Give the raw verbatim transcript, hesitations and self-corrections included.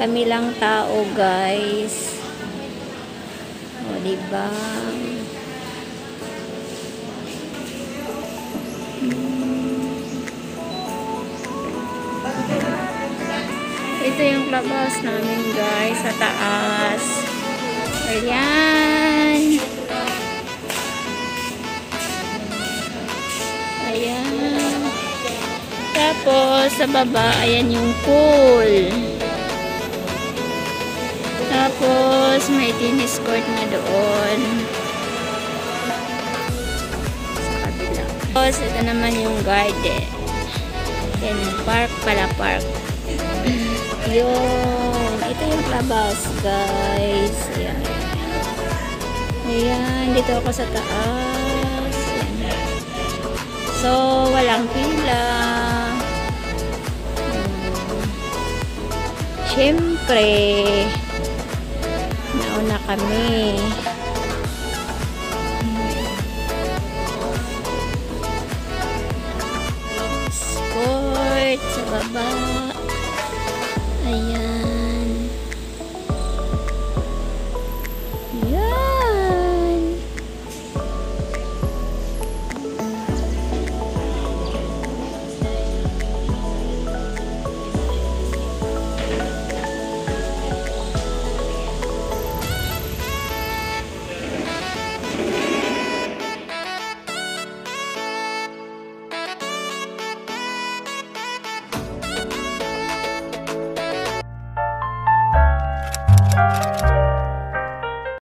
Kami lang tao, guys. O, diba? Ito yung clubhouse namin, guys, sa taas. Ayan. Ayan. Tapos, sa baba, ayan yung pool. Tapos, may tennis court na doon. Sa kabila. Tapos, ito naman yung garden. Yan yung park pala, park. Yun. Ito yung clubhouse, guys. Ayan. Ayan. Dito ako sa taas. Ayan. So, walang pila. Hmm. Siyempre, nauna kami. Sport sa baba. Ayan. Ayan. Thank you.